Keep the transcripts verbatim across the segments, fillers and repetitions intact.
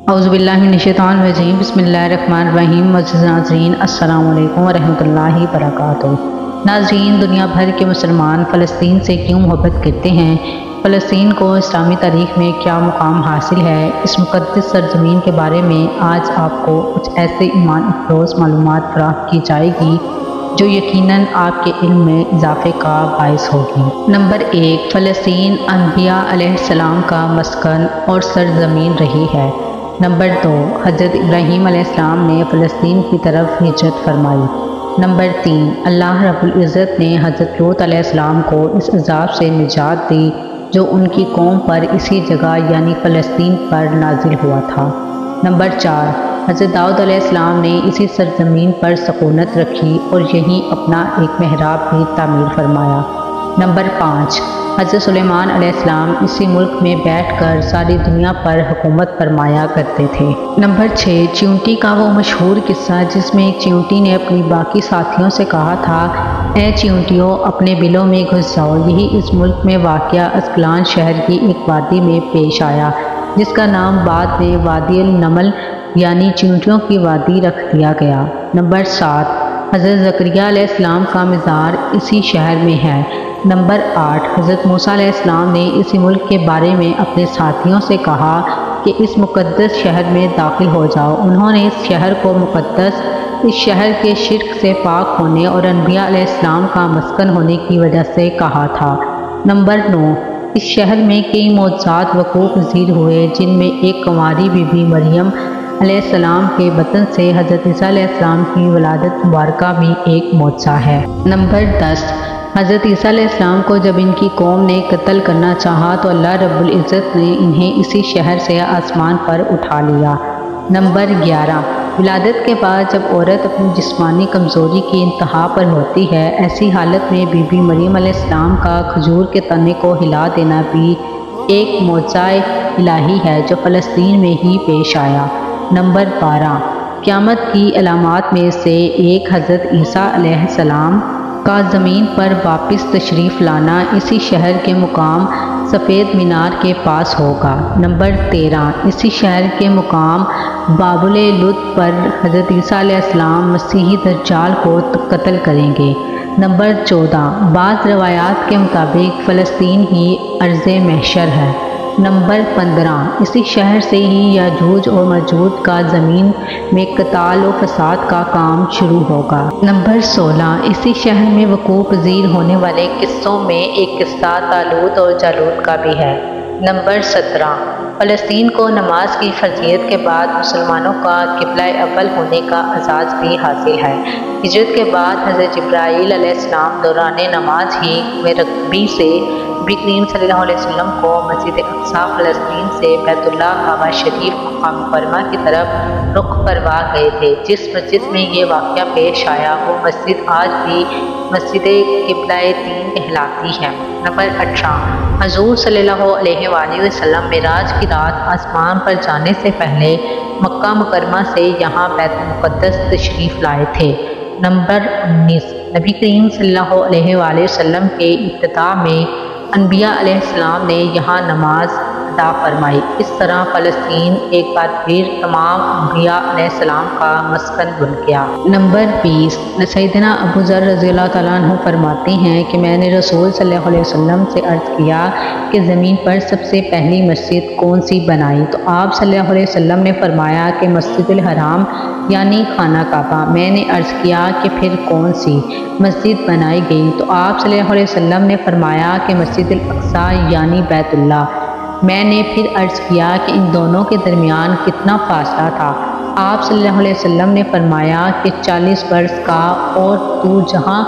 औज़ुबिल्लाहिमिनश्शैतानिर्रजीम बिस्मिल्लाहिर्रहमानिर्रहीम। मुअज़्ज़िज़ नाज़रीन अस्सलामु अलैकुम वरहमतुल्लाहि वबरकातुहू। नाज़रीन, दुनिया भर के मुसलमान फ़लस्तीन से क्यों मोहब्बत करते हैं? फ़लस्तीन को इस्लामी तारीख़ में क्या मुकाम हासिल है? इस मुक़द्दस सरज़मीन के बारे में आज आपको कुछ ऐसे ईमान अफ़रोज़ मालूमात फ़राहम की जाएगी जो यकीनन आपके इल्म में इजाफ़े का बाइस होगी। नंबर एक, फ़लस्तीन अंबिया अलैहिस्सलाम का मस्कन और सरज़मीन रही है। नंबर दो, हज़रत इब्राहीम अलैहिस्सलाम ने फ़लस्तीन की तरफ हिजरत फरमाई। नंबर तीन, अल्लाह रब्बुल इज़्ज़त ने हज़रत लूत अलैहिस्सलाम को इस अज़ाब से निजात दी जो उनकी कौम पर इसी जगह यानी फ़लस्तीन पर नाजिल हुआ था। नंबर चार, हज़रत दाऊद अलैहिस्सलाम ने इसी सरज़मीन पर सकूनत रखी और यहीं अपना एक महराब भी तामीर फरमाया। नंबर पाँच, हज़रत सुलेमान अलैहिस्सलाम इसी मुल्क में बैठकर सारी दुनिया पर हुकूमत फरमाया करते थे। नंबर छः, चींटी का वो मशहूर किस्सा जिसमें एक चींटी ने अपनी बाकी साथियों से कहा था, ए चींटियों, अपने बिलों में घुस जाओ। यही इस मुल्क में वाक़या अस्कलान शहर की एक वादी में पेश आया जिसका नाम बाद में वादी अल नमल यानी चींटियों की वादी रख दिया गया। नंबर सात, हज़रत ज़करिया अलैहिस्सलाम का मज़ार इसी शहर में है। नंबर आठ, हज़रत मूसा अलैहिस्सलाम ने इसी मुल्क के बारे में अपने साथियों से कहा कि इस मुक़द्दस शहर में दाखिल हो जाओ। उन्होंने इस शहर को मुक़द्दस, इस शहर के शिर्क से पाक होने और अनबिया अलैहिस्सलाम का मस्कन होने की वजह से कहा था। नंबर नौ, इस शहर में कई मौजज़ात वक़ूअ पज़ीर हुए जिनमें एक कुंवारी बीबी मरियम अलैहिस्सलाम के बतन से हज़रत ईसा अलैहिस्सलाम की वलादत मुबारका भी एक मौजज़ा है। नंबर दस, हज़रत ईसा अलैहिस्सलाम को जब इनकी कौम ने कत्ल करना चाहा तो अल्लाह रब्बुल इज़्ज़त ने इन्हें इसी शहर से आसमान पर उठा लिया। नंबर ग्यारह, विलादत के बाद जब औरत अपनी जिस्मानी कमज़ोरी की इंतहा पर होती है, ऐसी हालत में बीबी मरियम अलैहिस्सलाम का खजूर के तने को हिला देना भी एक मौजज़ाए इलाही है जो फ़लस्तीन में ही पेश आया। नंबर बारह, क़यामत की अलामात में से एक हज़रत ईसा अलैहिस्सलाम का ज़मीन पर वापस तशरीफ़ लाना इसी शहर के मुकाम सफ़ेद मीनार के पास होगा। नंबर तेरह, इसी शहर के मुकाम बाबुल लुद पर हज़रत ईसा अलैहिस्सलाम मसीही दज्जाल को कत्ल करेंगे। नंबर चौदह, बाज़ रवायात के मुताबिक फ़लस्तीन ही अर्ज़े महशर है। नंबर पंद्रह, इसी शहर से ही याजूज और मजूज का ज़मीन में कताल और फसाद का काम शुरू होगा। नंबर सोलह, इसी शहर में वक़ूअ पज़ीर होने वाले किस्सों में एक किस्सा तालूत और जालूत का भी है। नंबर सत्रह, फ़लस्तीन को नमाज की फ़र्ज़ियत के बाद मुसलमानों का क़िबला अव्वल होने का एज़ाज़ भी हासिल है। हिजरत के बाद हज़रत जिब्राईल अलैहिस्सलाम दौरान नमाज ही में रकबी से नबी करीम सल्लल्लाहु अलैहि वसल्लम को मस्जिद अक़सा फ़लस्तीन से बैतुल्लाह काबा शरीफ मक़ाम मुकर्रमा की तरफ रुख फरमा गए थे। जिस मस्जिद में ये वाक़या पेश आया वो मस्जिद आज भी मस्जिद क़िबला तीन कहलाती है। नंबर अठारह, हज़ूर सल्लल्लाहु अलैहि वसल्लम मेराज की रात आसमान पर जाने से पहले मक्का मुकर्रमा से यहाँ बैतुल मुक़द्दस तशरीफ़ लाए थे। नंबर उन्नीस, नबी करीम सल्लल्लाहु अलैहि वसल्लम के इब्तिदा में अनबिया अलैहिस्सलाम ने यहाँ नमाज अदा फरमाई। इस तरह फ़लस्तीन एक बार फिर तमाम अनबिया अलैहिस्सलाम का मस्कन बन गया। नंबर बीस, सैयदना अबू ज़र रज़ियल्लाहु तआला अन्हु फरमाते हैं कि मैंने रसूल सल्लल्लाहु अलैहि वसल्लम से अर्ज़ किया कि ज़मीन पर सबसे पहली मस्जिद कौन सी बनाई? तो आप सल्लल्लाहु अलैहि वसल्लम ने फरमाया कि मस्जिदुल हराम यानी खाना काबा। मैंने अर्ज़ किया कि फिर कौन सी मस्जिद बनाई गई? तो आप सल्लल्लाहु अलैहि वसल्लम ने फरमाया कि मस्जिदुल अक़सा यानी बैतुल्लाह। मैंने फिर अर्ज़ किया कि इन दोनों के दरमियान कितना फासला था? आप सल्लल्लाहु अलैहि वसल्लम ने फरमाया कि चालीस बरस का, और तू जहाँ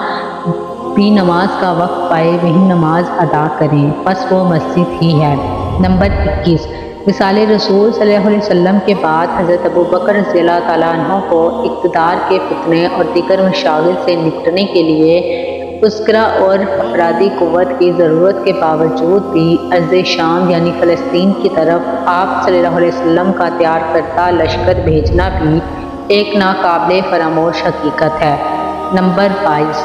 भी नमाज का वक्त पाए वहीं नमाज अदा करें, बस वो मस्जिद ही है। नंबर इक्कीस, विसाले रसूल सल्लल्लाहु अलैहि वसल्लम के बाद हज़रत अबू बकर रज़ियल्लाहु तआला अन्हु को इक़्तिदार के फितने और दीगर मशागिल से निपटने के लिए उस्करा और अफरादी क़ुव्वत की ज़रूरत के बावजूद भी अर्ज़े शाम यानी फ़लस्तीन की तरफ आप सल्लल्लाहु अलैहि वसल्लम का तैयार करता लश्कर भेजना भी एक नाकाबिले फरामोश हकीकत है। नंबर बाईस,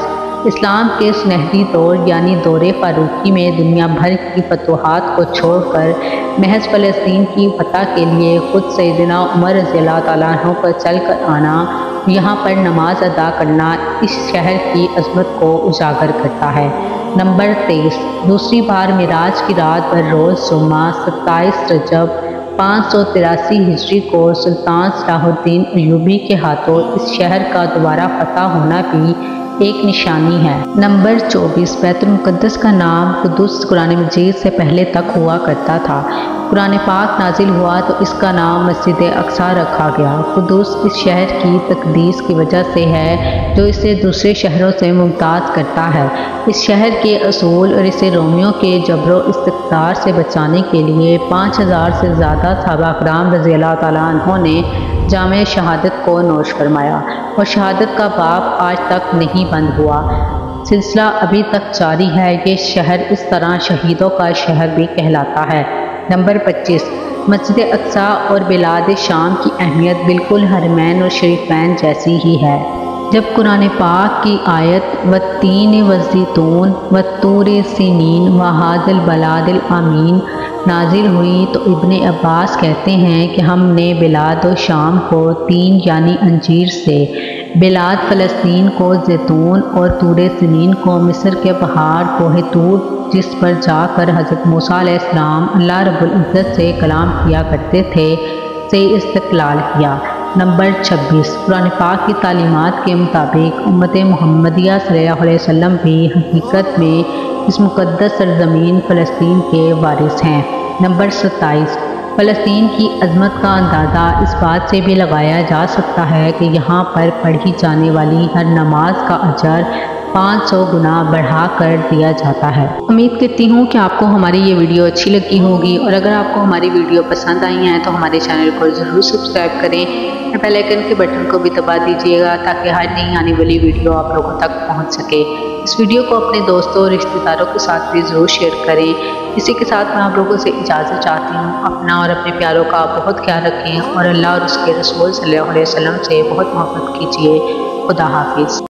इस्लाम के सुनहरी दौर यानी दौरे फारूकी में दुनिया भर की फतवाहत को छोड़कर महज फ़लस्तीन की फतह के लिए खुद सैयदना उमर रज़ी अल्लाह तआला अन्हु पर चल कर आना, यहाँ पर नमाज अदा करना इस शहर की अज़मत को उजागर करता है। नंबर तेईस, दूसरी बार मिराज की रात पर रोज़ जुम्मा सत्ताईस रजब पाँच सौ तिरासी हिजरी को सुल्तान सलाहुद्दीन अय्यूबी के हाथों इस शहर का दोबारा फतह होना भी एक निशानी है। नंबर चौबीस, बैतुल मुक़द्दस का नाम कुद्दुस कुरान मजीद से पहले तक हुआ करता था। कुरान पाक नाजिल हुआ तो इसका नाम मस्जिद अक्सा रखा गया। कुद्दुस इस शहर की तकदीस की वजह से है जो इसे दूसरे शहरों से मुमताज़ करता है। इस शहर के असूल और इसे रोमियों के जबरो इस्तक़दार से बचाने के लिए पाँच हज़ार से ज़्यादा सहाबा किराम रज़ी अल्लाह तआला अन्हुम ने जामे शहादत को नोश फरमाया और शहादत का बाब आज तक नहीं बंद हुआ। सिलसिला अभी तक जारी है। ये शहर इस तरह शहीदों का शहर भी कहलाता है। नंबर पच्चीस, मस्जिद अक्सा और बिलाद शाम की अहमियत बिल्कुल हरमैन और शरीफैन जैसी ही है। जब कुरान पाक की आयत व तीन वज़ीतून व तूर सिनीन व हादिल बलादिल आमीन नाजिल हुई तो इब्ने अब्बास कहते हैं कि हमने बिलाद व शाम को तीन यानी अंजीर से, बिलाद फ़लस्तीन को जैतून और तूर सिनीन को मिस्र के पहाड़ कोहे तूर जिस पर जाकर हज़रत मूसा अलैहिस्सलाम अल्लाह रब्बुल इज़्ज़त से कलाम किया करते थे से इस्तक़लाल किया। नंबर छब्बीस, कुरान पाक की तालीमात के मुताबिक उम्मत मुहम्मदिया सल्लल्लाहु अलैहि वसल्लम भी हकीकत में इस मुक़द्दस सरज़मीन फ़लस्तीन के वारिस हैं। नंबर सत्ताईस, फ़लस्तीन की अज़मत का अंदाज़ा इस बात से भी लगाया जा सकता है कि यहाँ पर पढ़ी जाने वाली हर नमाज का अजर पाँच सौ गुना बढ़ा कर दिया जाता है। उम्मीद करती हूँ कि आपको हमारी ये वीडियो अच्छी लगी होगी और अगर आपको हमारी वीडियो पसंद आई है तो हमारे चैनल को ज़रूर सब्सक्राइब करें, बेल आइकन के बटन को भी दबा दीजिएगा ताकि हर नई आने वाली वीडियो आप लोगों तक पहुँच सके। इस वीडियो को अपने दोस्तों और रिश्तेदारों के साथ भी ज़रूर शेयर करें। इसी के साथ मैं आप लोगों से इजाज़त चाहती हूँ। अपना और अपने प्यारों का बहुत ख्याल रखें और अल्लाह और उसके रसूल सल्लल्लाहु अलैहि वसल्लम से बहुत मोहब्बत कीजिए। खुदा हाफिज़।